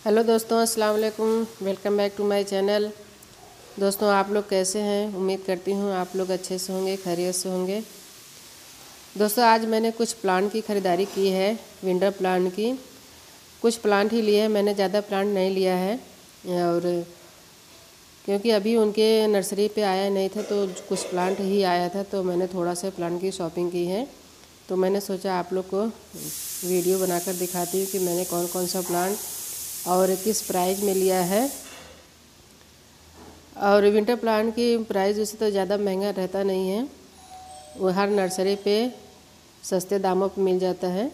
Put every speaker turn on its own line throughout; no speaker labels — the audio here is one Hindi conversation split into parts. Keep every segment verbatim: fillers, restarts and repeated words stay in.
हेलो दोस्तों, अस्सलाम वालेकुम। Welcome back to my channel. दोस्तों, आप लोग कैसे हैं? उम्मीद करती हूँ आप लोग अच्छे से होंगे, खैरियत से होंगे। दोस्तों, आज मैंने कुछ प्लांट की ख़रीदारी की है, विंटर प्लांट की। कुछ प्लांट ही लिए हैं, मैंने ज़्यादा प्लांट नहीं लिया है। और क्योंकि अभी उनके नर्सरी पे आया नहीं था तो कुछ प्लांट ही आया था, तो मैंने थोड़ा सा प्लांट की शॉपिंग की है। तो मैंने सोचा आप लोग को वीडियो बनाकर दिखाती हूँ कि मैंने कौन कौन सा प्लांट और किस प्राइस में लिया है। और विंटर प्लांट की प्राइस वैसे तो ज़्यादा महंगा रहता नहीं है, वो हर नर्सरी पे सस्ते दामों पे मिल जाता है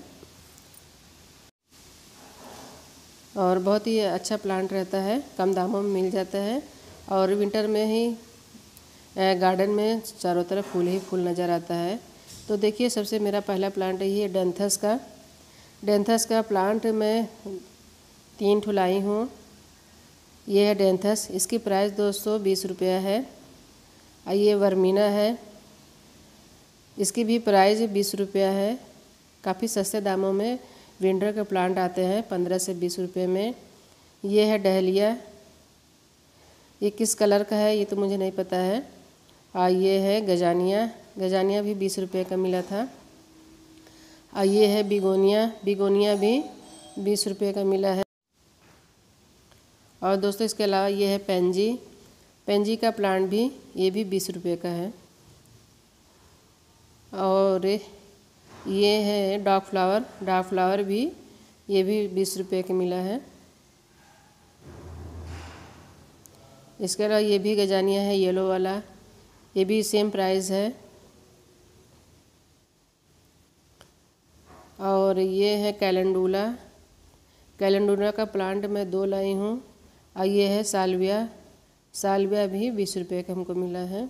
और बहुत ही अच्छा प्लांट रहता है, कम दामों में मिल जाता है। और विंटर में ही गार्डन में चारों तरफ फूल ही फूल नज़र आता है। तो देखिए, सबसे मेरा पहला प्लांट है ये डेंथस का। डेंथस का प्लांट मैं तीन ठो लाई हूँ। ये है डेंथस, इसकी प्राइस दो सौ बीस रुपया है। और ये वर्मीना है, इसकी भी प्राइस बीस रुपया है। काफ़ी सस्ते दामों में विंटर के प्लांट आते हैं, पंद्रह से बीस रुपये में। ये है डहलिया, ये किस कलर का है ये तो मुझे नहीं पता है। और ये है गजानिया, गजानिया भी बीस रुपये का मिला था। और ये है बिगोनिया, बिगोनिया भी बीस रुपये का मिला है। और दोस्तों, इसके अलावा ये है पेंजी, पेंजी का प्लांट भी, ये भी बीस रुपये का है। और ये है डॉग फ्लावर, डॉग फ्लावर भी ये भी बीस रुपये का मिला है। इसके अलावा ये भी गजानिया है, येलो वाला, ये भी सेम प्राइस है। और ये है कैलेंडुला, कैलेंडुला का प्लांट मैं दो लाई हूँ। और ये है साल्विया, साल्विया भी बीस रुपये का हमको मिला है।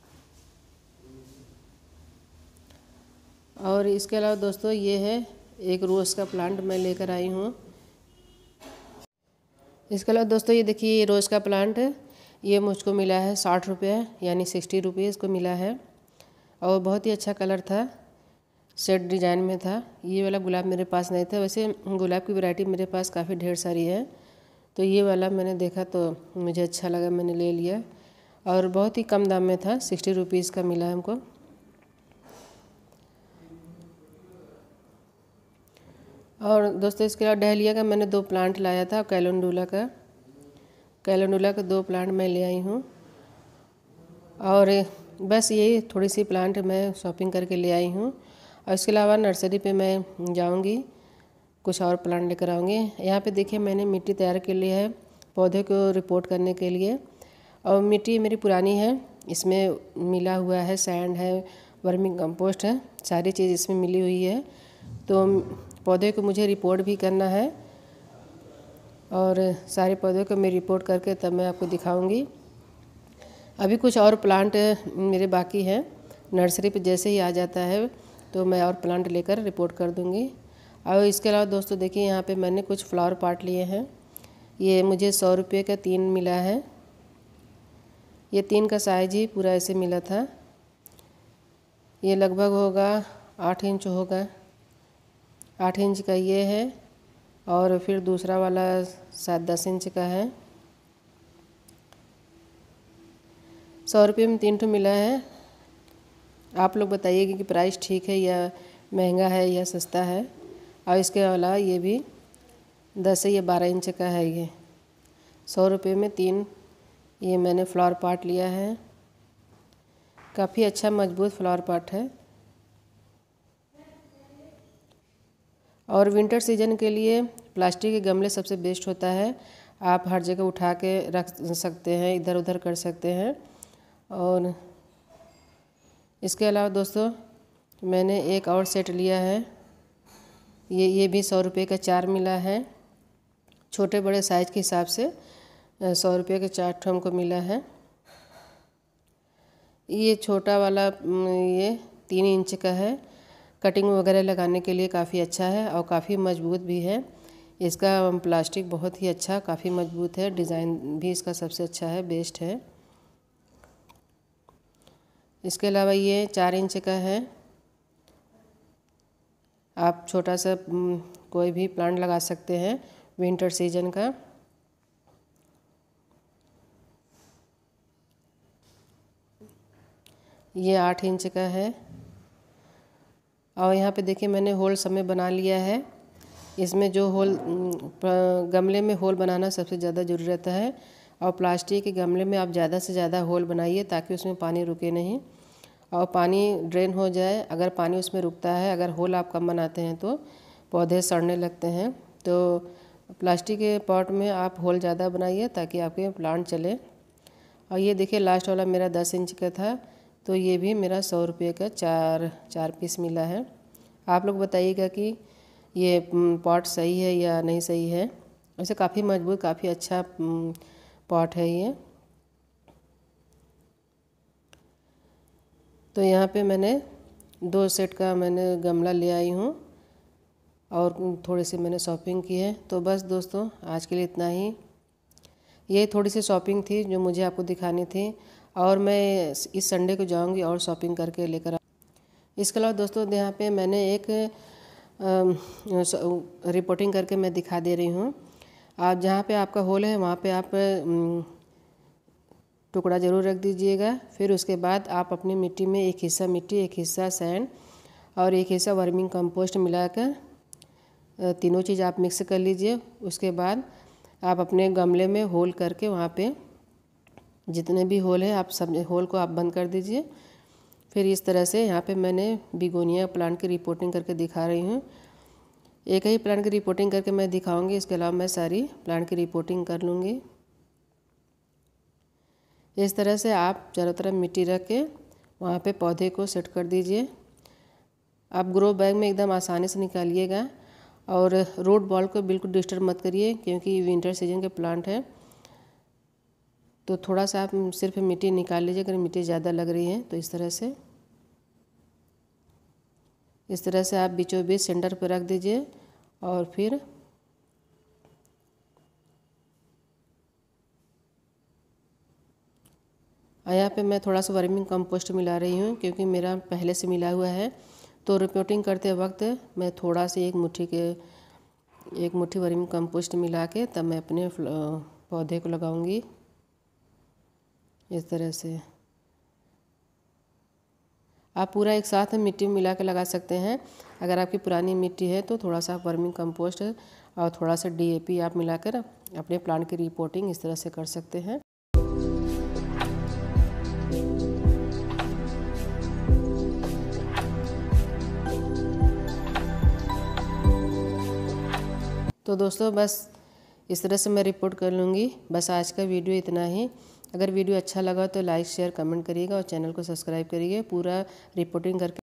और इसके अलावा दोस्तों, ये है एक रोज़ का प्लांट मैं लेकर आई हूँ। इसके अलावा दोस्तों, ये देखिए, ये रोज़ का प्लांट ये मुझको मिला है साठ रुपये, यानी सिक्सटी रुपीज़ को मिला है। और बहुत ही अच्छा कलर था, सेट डिज़ाइन में था। ये वाला गुलाब मेरे पास नहीं था, वैसे गुलाब की वैरायटी मेरे पास काफ़ी ढेर सारी है। तो ये वाला मैंने देखा तो मुझे अच्छा लगा, मैंने ले लिया। और बहुत ही कम दाम में था, सिक्सटी रुपीज़ का मिला हमको। और दोस्तों, इसके अलावा डहलिया का मैंने दो प्लांट लाया था, कैलेंडुला का, कैलेंडुला का दो प्लांट मैं ले आई हूँ। और बस यही थोड़ी सी प्लांट मैं शॉपिंग करके ले आई हूँ। और इसके अलावा नर्सरी पे मैं जाऊँगी, कुछ और प्लांट लेकर आऊँगी। यहाँ पे देखिए, मैंने मिट्टी तैयार के लिए है पौधे को रिपोर्ट करने के लिए। और मिट्टी मेरी पुरानी है, इसमें मिला हुआ है सैंड है, वर्मी कंपोस्ट है, सारी चीज़ इसमें मिली हुई है। तो पौधे को मुझे रिपोर्ट भी करना है और सारे पौधों को मैं रिपोर्ट करके तब मैं आपको दिखाऊंगी। अभी कुछ और प्लांट मेरे बाकी हैं, नर्सरी पे जैसे ही आ जाता है तो मैं और प्लांट लेकर रिपोर्ट कर दूंगी। और इसके अलावा दोस्तों, देखिए, यहाँ पे मैंने कुछ फ्लावर पॉट लिए हैं। ये मुझे सौ रुपये का तीन मिला है। ये तीन का साइज ही पूरा ऐसे मिला था। ये लगभग होगा आठ इंच होगा, आठ इंच का ये है। और फिर दूसरा वाला सात दस इंच का है। सौ रुपये में तीन ठो मिला है। आप लोग बताइएगा कि प्राइस ठीक है या महंगा है या सस्ता है। और इसके अलावा ये भी दस या बारह इंच का है। ये सौ रुपये में तीन ये मैंने फ्लावर पॉट लिया है। काफ़ी अच्छा मजबूत फ्लावर पॉट है। और विंटर सीजन के लिए प्लास्टिक के गमले सबसे बेस्ट होता है। आप हर जगह उठा के रख सकते हैं, इधर उधर कर सकते हैं। और इसके अलावा दोस्तों, मैंने एक और सेट लिया है। ये ये भी सौ रुपये का चार मिला है। छोटे बड़े साइज़ के हिसाब से सौ रुपये के चार ठो हमको मिला है। ये छोटा वाला ये तीन इंच का है, कटिंग वगैरह लगाने के लिए काफ़ी अच्छा है और काफ़ी मजबूत भी है। इसका प्लास्टिक बहुत ही अच्छा, काफ़ी मजबूत है। डिज़ाइन भी इसका सबसे अच्छा है, बेस्ट है। इसके अलावा ये चार इंच का है। आप छोटा सा कोई भी प्लांट लगा सकते हैं, विंटर सीजन का। ये आठ इंच का है और यहाँ पे देखिए मैंने होल समय बना लिया है। इसमें जो होल गमले में होल बनाना सबसे ज़्यादा ज़रूरी रहता है और प्लास्टिक के गमले में आप ज़्यादा से ज़्यादा होल बनाइए ताकि उसमें पानी रुके नहीं और पानी ड्रेन हो जाए। अगर पानी उसमें रुकता है, अगर होल आप कम बनाते हैं तो पौधे सड़ने लगते हैं। तो प्लास्टिक के पॉट में आप होल ज़्यादा बनाइए ताकि आपके प्लांट चले। और ये देखिए लास्ट वाला मेरा दस इंच का था, तो ये भी मेरा सौ रुपये का चार चार पीस मिला है। आप लोग बताइएगा कि ये पॉट सही है या नहीं सही है। वैसे काफ़ी मजबूत, काफ़ी अच्छा पॉट है ये। तो यहाँ पे मैंने दो सेट का मैंने गमला ले आई हूँ और थोड़ी सी मैंने शॉपिंग की है। तो बस दोस्तों आज के लिए इतना ही। ये थोड़ी सी शॉपिंग थी जो मुझे आपको दिखानी थी और मैं इस संडे को जाऊंगी और शॉपिंग करके लेकर आ। इसके अलावा दोस्तों यहाँ पे मैंने एक रिपोर्टिंग करके मैं दिखा दे रही हूँ। आप जहाँ पे आपका होल है वहाँ पे आप टुकड़ा ज़रूर रख दीजिएगा। फिर उसके बाद आप अपनी मिट्टी में एक हिस्सा मिट्टी, एक हिस्सा सैंड और एक हिस्सा वर्मिंग कंपोस्ट मिलाकर तीनों चीज़ आप मिक्स कर लीजिए। उसके बाद आप अपने गमले में होल करके वहाँ पे जितने भी होल है आप सब होल को आप बंद कर दीजिए। फिर इस तरह से यहाँ पे मैंने बिगोनिया प्लांट की रिपोर्टिंग करके दिखा रही हूँ। एक ही प्लांट की रिपोर्टिंग करके मैं दिखाऊंगी, इसके अलावा मैं सारी प्लांट की रिपोर्टिंग कर लूँगी। इस तरह से आप चारों तरफ मिट्टी रख के वहाँ पे पौधे को सेट कर दीजिए। आप ग्रो बैग में एकदम आसानी से निकालिएगा और रूट बॉल को बिल्कुल डिस्टर्ब मत करिए क्योंकि विंटर सीजन के प्लांट है। तो थोड़ा सा आप सिर्फ मिट्टी निकाल लीजिए अगर मिट्टी ज़्यादा लग रही है तो। इस तरह से इस तरह से आप बीचों बीच सेंटर पर रख दीजिए और फिर यहाँ पे मैं थोड़ा सा वर्मिंग कंपोस्ट मिला रही हूँ क्योंकि मेरा पहले से मिला हुआ है। तो रिपोर्टिंग करते वक्त मैं थोड़ा सा एक मुट्ठी के एक मुट्ठी वर्मिंग कंपोस्ट मिला के तब मैं अपने पौधे को लगाऊंगी। इस तरह से आप पूरा एक साथ मिट्टी में मिला के लगा सकते हैं। अगर आपकी पुरानी मिट्टी है तो थोड़ा सा वर्मिंग कंपोस्ट और थोड़ा सा डी ए पी आप मिलाकर अपने प्लांट की रिपोर्टिंग इस तरह से कर सकते हैं। तो दोस्तों बस इस तरह से मैं रिपोर्ट कर लूँगी। बस आज का वीडियो इतना ही। अगर वीडियो अच्छा लगा तो लाइक शेयर कमेंट करिएगा और चैनल को सब्सक्राइब करिए। पूरा रिपोर्टिंग करके